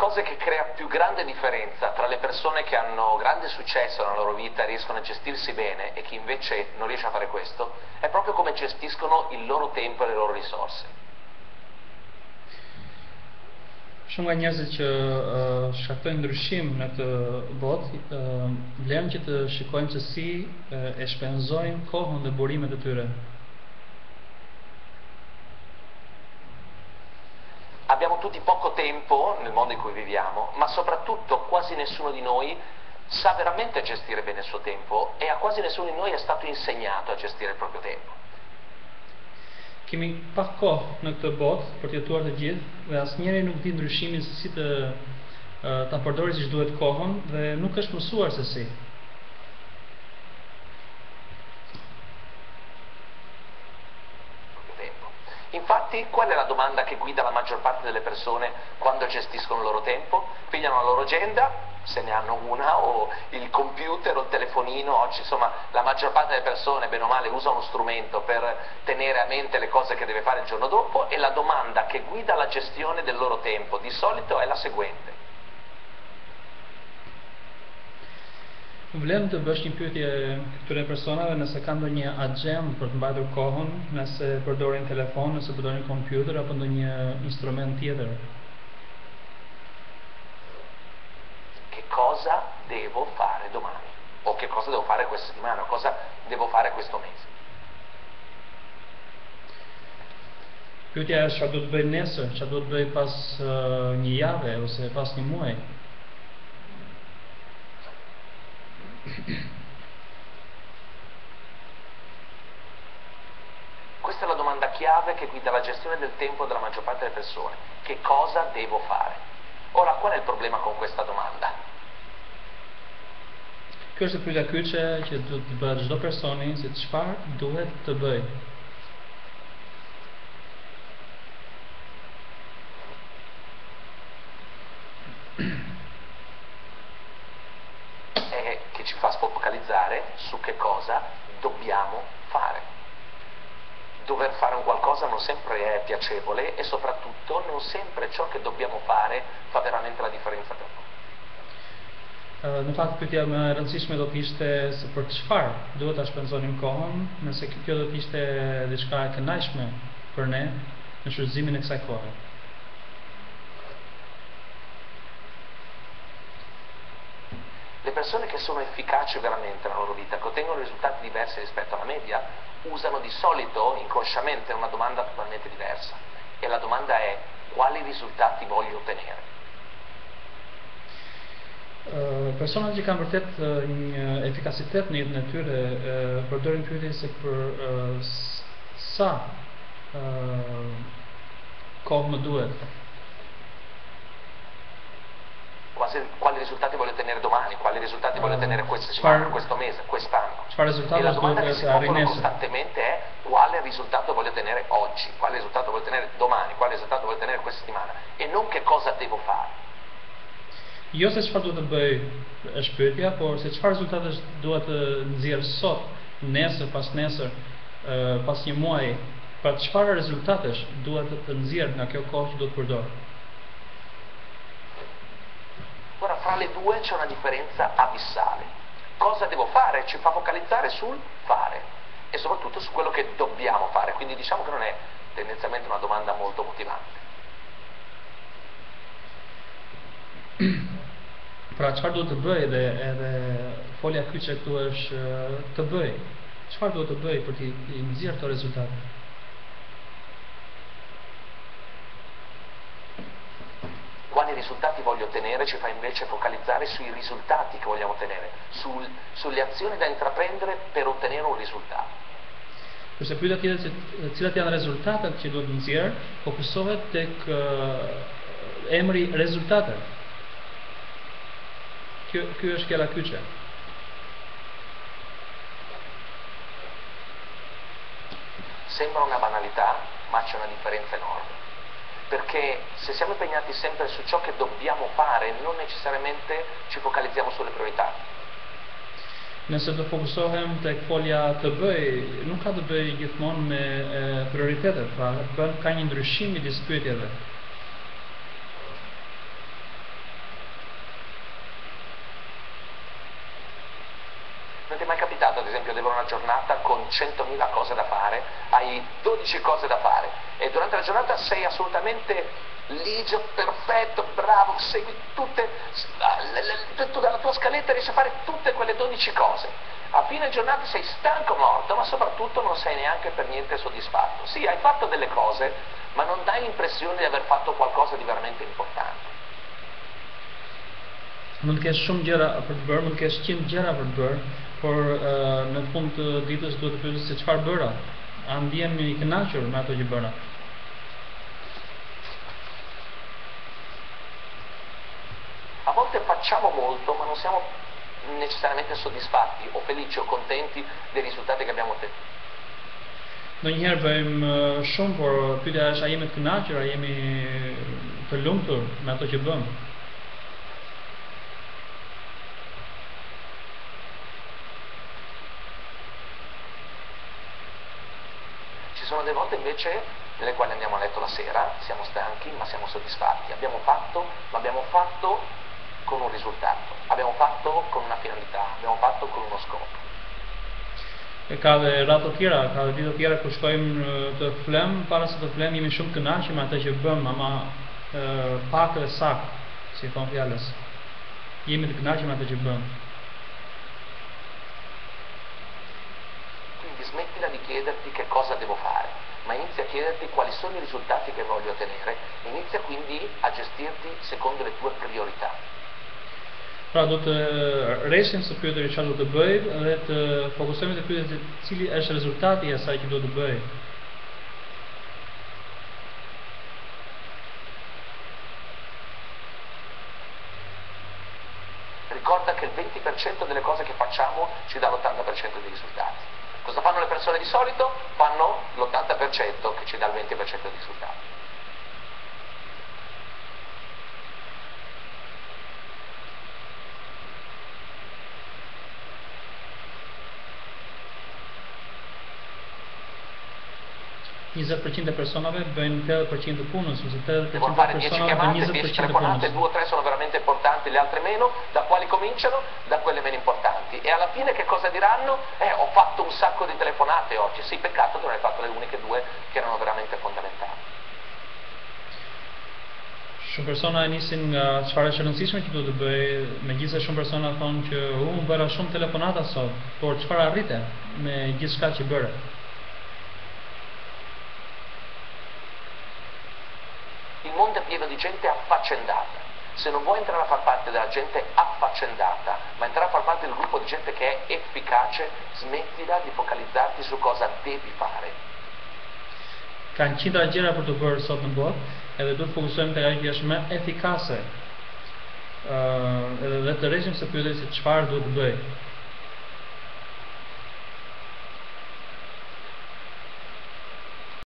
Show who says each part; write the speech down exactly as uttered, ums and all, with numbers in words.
Speaker 1: cose che crea più grande differenza tra le persone che hanno grande successo nella loro vita e riescono a gestirsi bene e chi invece non riesce a fare questo è proprio come gestiscono il loro tempo e le loro risorse.
Speaker 2: Shumë nga njerëzit që uh, shkaktojnë ndryshim në këtë botë, uh, vlen që të shikojmë se si uh, e shpenzojnë kohën dhe burimet e tyre.
Speaker 1: Abbiamo tutti poco tempo nel mondo in cui viviamo, ma soprattutto quasi nessuno di noi sa veramente gestire bene il suo tempo e a quasi nessuno di noi è stato insegnato a gestire il proprio tempo.
Speaker 2: Kemi pak kohë në këtë botë për të jetuar të gjithë dhe asnjëri nuk di ndryshimin se si të uh, ta përdorë siç duhet kohën dhe nuk është mësuar se si.
Speaker 1: Infatti, qual è la domanda che guida la maggior parte delle persone quando gestiscono il loro tempo? Pigliano la loro agenda, se ne hanno una, o il computer o il telefonino. Oggi, insomma, la maggior parte delle persone, bene o male, usa uno strumento per tenere a mente le cose che deve fare il giorno dopo, e la domanda che guida la gestione del loro tempo di solito è la seguente.
Speaker 2: Vlen të bësh një pyetje këtyre personave nëse kanë ndonjë agjend për të mbajtur kohën, nëse përdorin telefon, nëse përdorin kompjuter apo ndonjë instrument tjetër.
Speaker 1: Che cosa devo fare domani? O che cosa devo fare questa settimana? O cosa devo fare questo mese?
Speaker 2: Pyetja është çfarë do të bëj nesër, çfarë do të bëj pas uh, një jave ose pas një muaji.
Speaker 1: Questa è la domanda chiave che guida la gestione del tempo della maggior parte delle persone. Che cosa devo fare? Ora, qual è il problema con questa domanda?
Speaker 2: Kjo është pyetja kyçe që duhet të bëhet çdo personi, se çfarë duhet të bëj.
Speaker 1: Che ci fa focalizzare su che cosa dobbiamo fare. Dover fare un qualcosa non sempre è piacevole e soprattutto non sempre ciò che dobbiamo fare fa veramente la differenza per noi.
Speaker 2: Uh, në fakt pyetja më e rëndësishme do të ishte se për çfarë duhet ta shpenzonim kohën, nëse kjo do të ishte diçka e kënaqshme për ne në shfrytëzimin e kësaj kohe.
Speaker 1: Le persone che sono efficaci veramente nella loro vita, che ottengono risultati diversi rispetto alla media, usano di solito inconsciamente una domanda totalmente diversa. E la domanda è: quali risultati voglio ottenere?
Speaker 2: Uh, personat që kanë vërtet uh, një efikacitet në jetën e tyre uh, përdorin pyetjen se për uh, sa uh, kohë më duhet.
Speaker 1: Quasi, quali risultati voglio ottenere domani, quali risultati voglio ottenere questa settimana, questo mese, quest'anno. E la domanda che si pongono costantemente è: quale risultato voglio ottenere oggi, quale risultato voglio ottenere domani, quale risultato voglio ottenere questa settimana, e non che cosa devo fare.
Speaker 2: Jo se çfarë duhet të bëj është pyetja, por se çfarë rezultate duhet të nxjerr sot, nesër, pas nesër, uh, pas një muaji, pra çfarë rezultatesh duhet të nxjerr nga kjo kohë që do të përdor.
Speaker 1: Ora, fra le due c'è una differenza abissale. Cosa devo fare ci fa focalizzare sul fare e soprattutto su quello che dobbiamo fare, quindi diciamo che non è tendenzialmente una domanda molto motivante.
Speaker 2: Pra çfarë duhet të bëj dhe edhe folja kyçe këtu është të bëj. Çfarë duhet të bëj për të nxjerrë këto rezultate?
Speaker 1: Quali risultati voglio ottenere ci fa invece focalizzare sui risultati che vogliamo ottenere, sul, sulle azioni da intraprendere per ottenere un risultato.
Speaker 2: Përse pyetja tjetër se cilat janë rezultatet që duhet nxjerr, fokusohet tek uh, emri rezultate. Kjo, kjo është fjala kyçe.
Speaker 1: Sembra una banalità, ma c'è una differenza enorme. Perché se siamo impegnati sempre su ciò che dobbiamo fare, non necessariamente ci focalizziamo sulle priorità.
Speaker 2: Nëse do fokusohem tek folja të bëj, nuk ka të bëj gjithmonë me e, prioritetet, pra bën ka një ndryshim midis pyetjeve.
Speaker 1: esempio di avere una giornata con centomila cose da fare, hai dodici cose da fare e durante la giornata sei assolutamente ligio, perfetto, bravo, segui tutte, tutto dalla tua scaletta, riesci a fare tutte quelle dodici cose. A fine giornata sei stanco, morto, ma soprattutto non sei neanche per niente soddisfatto. Sì, hai fatto delle cose, ma non dai l'impressione di aver fatto qualcosa di veramente importante.
Speaker 2: Mund të kesh shumë gjëra për të bërë, mund të kesh qind gjëra për të bërë, por uh, në fund të ditës duhet të pyesësh se çfarë bëra. A ndihem i kënaqur me ato që bëra?
Speaker 1: A volte facciamo molto, ma non siamo necessariamente soddisfatti o felici o contenti dei risultati che abbiamo ottenuto.
Speaker 2: Ndonjëherë bëjmë uh, shumë, por pyetja është a jemi të kënaqur, a jemi të lumtur me ato që bëmë?
Speaker 1: Ci sono delle volte invece nelle quali andiamo a letto la sera, siamo stanchi ma siamo soddisfatti, abbiamo fatto, ma abbiamo fatto con un risultato, abbiamo fatto con una finalità, abbiamo fatto con uno scopo.
Speaker 2: E ka dhe rato tjera, ka dhe ditë tjera kur shkojmë të flem, para se të flem jemi shumë të kënaqur me atë që bëm, ama e, pak dhe sakt, si thon fjalës. Jemi të kënaqur me atë që bëm.
Speaker 1: Quindi smettila di chiederti che cosa devo fare, ma inizia a chiederti quali sono i risultati che voglio ottenere e inizia quindi a gestirti secondo le tue priorità.
Speaker 2: Pra do të rresim së pyetëri çfarë do të bëj dhe të fokusohemi te pyetja se cili është rezultati i asaj që do të bëj.
Speaker 1: Ricorda che il venti per cento delle cose che facciamo ci dà l'ottanta per cento dei risultati. Cosa fanno le persone di solito? Fanno l'ottanta per cento che ci dà il venti per cento dei risultati.
Speaker 2: njëzet për cento e personave bëjnë ottanta per cento të punës, ose ottanta per
Speaker 1: Devono
Speaker 2: cento
Speaker 1: fare
Speaker 2: e
Speaker 1: dieci
Speaker 2: personave bëjnë
Speaker 1: chiamate,
Speaker 2: njëzet
Speaker 1: dieci
Speaker 2: për cento të
Speaker 1: telefonate,
Speaker 2: punës.
Speaker 1: due o tre sono veramente importanti, le altre meno. Da quali cominciano? Da quelle meno importanti. E alla fine che cosa diranno? Eh, ho fatto un sacco di telefonate oggi. Sì, peccato che non hai fatto le uniche due che erano veramente fondamentali.
Speaker 2: Shumë persona e nisin nga çfarë është e rëndësishme që do të bëj, megjithëse shumë persona thonë që unë bëra shumë telefonata sot, por çfarë arrite me gjithçka që bëre?
Speaker 1: Il mondo è pieno di gente affaccendata. Se non vuoi entrare a far parte della gente affaccendata, ma entrare a far parte del gruppo di gente che è efficace, smettila di focalizzarti su cosa devi fare.
Speaker 2: Kanë qindra gjëra për të bërë sot në botë, edhe duhet fokusohemi tek ajo që është më efikase. Ë, edhe të rresim se pyetej se çfarë duhet të bëj.